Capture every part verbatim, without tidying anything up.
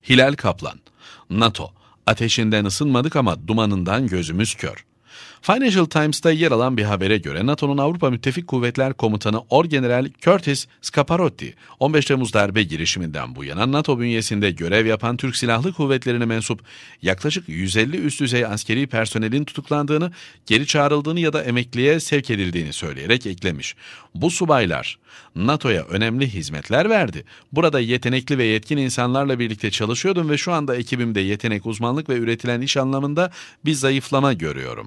Hilal Kaplan, NATO, ateşinden ısınmadık ama dumanından gözümüz kör. Financial Times'ta yer alan bir habere göre NATO'nun Avrupa Müttefik Kuvvetler Komutanı Orgeneral Curtis Scaparotti, on beş Temmuz darbe girişiminden bu yana NATO bünyesinde görev yapan Türk Silahlı Kuvvetleri'ne mensup yaklaşık yüz elli üst düzey askeri personelin tutuklandığını, geri çağrıldığını ya da emekliye sevk edildiğini söyleyerek eklemiş. Bu subaylar NATO'ya önemli hizmetler verdi. Burada yetenekli ve yetkin insanlarla birlikte çalışıyordum ve şu anda ekibimde yetenek, uzmanlık ve üretilen iş anlamında bir zayıflama görüyorum.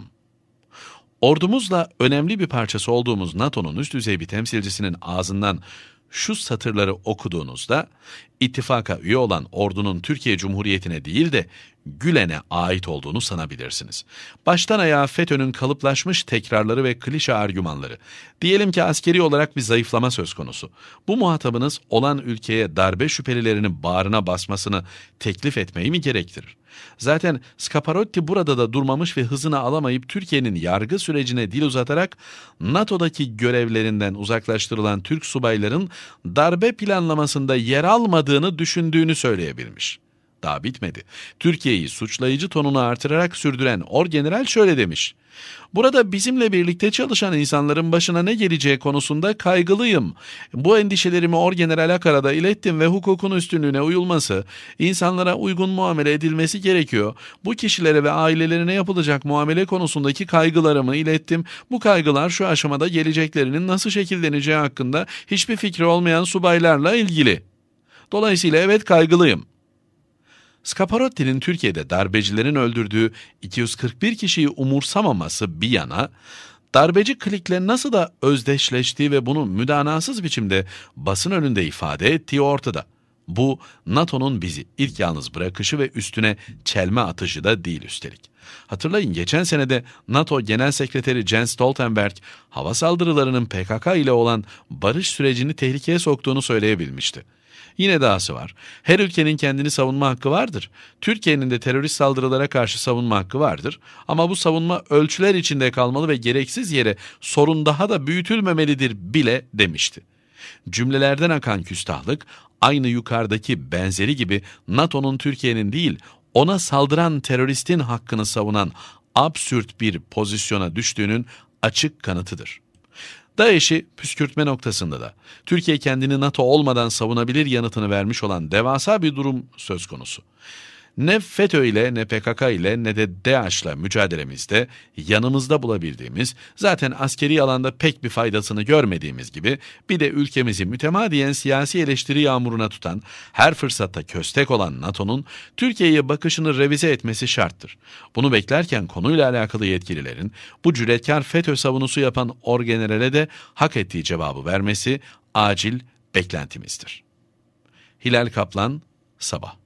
Ordumuzla önemli bir parçası olduğumuz NATO'nun üst düzey bir temsilcisinin ağzından şu satırları okuduğunuzda, ittifaka üye olan ordunun Türkiye Cumhuriyeti'ne değil de Gülen'e ait olduğunu sanabilirsiniz. Baştan ayağa FETÖ'nün kalıplaşmış tekrarları ve klişe argümanları. Diyelim ki askeri olarak bir zayıflama söz konusu. Bu muhatabınız olan ülkeye darbe şüphelilerinin bağrına basmasını teklif etmeyi mi gerektirir? Zaten Scaparotti burada da durmamış ve hızını alamayıp Türkiye'nin yargı sürecine dil uzatarak NATO'daki görevlerinden uzaklaştırılan Türk subayların darbe planlamasında yer almadığını düşündüğünü söyleyebilmiş. Daha bitmedi. Türkiye'yi suçlayıcı tonunu artırarak sürdüren Orgeneral şöyle demiş: "Burada bizimle birlikte çalışan insanların başına ne geleceği konusunda kaygılıyım. Bu endişelerimi Orgeneral Akar'a ilettim ve hukukun üstünlüğüne uyulması, insanlara uygun muamele edilmesi gerekiyor. Bu kişilere ve ailelerine yapılacak muamele konusundaki kaygılarımı ilettim. Bu kaygılar şu aşamada geleceklerinin nasıl şekilleneceği hakkında hiçbir fikri olmayan subaylarla ilgili. Dolayısıyla evet, kaygılıyım." Scaparotti'nin Türkiye'de darbecilerin öldürdüğü iki yüz kırk bir kişiyi umursamaması bir yana, darbeci klikle nasıl da özdeşleştiği ve bunu müdanasız biçimde basın önünde ifade ettiği ortada. Bu, NATO'nun bizi ilk yalnız bırakışı ve üstüne çelme atışı da değil üstelik. Hatırlayın, geçen senede NATO Genel Sekreteri Jens Stoltenberg, hava saldırılarının P K K ile olan barış sürecini tehlikeye soktuğunu söyleyebilmişti. Yine dahası var. Her ülkenin kendini savunma hakkı vardır. Türkiye'nin de terörist saldırılara karşı savunma hakkı vardır. Ama bu savunma ölçüler içinde kalmalı ve gereksiz yere sorun daha da büyütülmemelidir bile demişti. Cümlelerden akan küstahlık, aynı yukarıdaki benzeri gibi NATO'nun Türkiye'nin değil, ona saldıran teröristin hakkını savunan absürt bir pozisyona düştüğünün açık kanıtıdır. DAEŞ'i püskürtme noktasında da Türkiye kendini NATO olmadan savunabilir yanıtını vermiş olan devasa bir durum söz konusu. Ne FETÖ ile, ne P K K ile, ne de DAEŞ'le mücadelemizde yanımızda bulabildiğimiz, zaten askeri alanda pek bir faydasını görmediğimiz gibi bir de ülkemizi mütemadiyen siyasi eleştiri yağmuruna tutan, her fırsatta köstek olan NATO'nun Türkiye'ye bakışını revize etmesi şarttır. Bunu beklerken konuyla alakalı yetkililerin bu cüretkar FETÖ savunusu yapan Orgeneral'e de hak ettiği cevabı vermesi acil beklentimizdir. Hilal Kaplan, Sabah.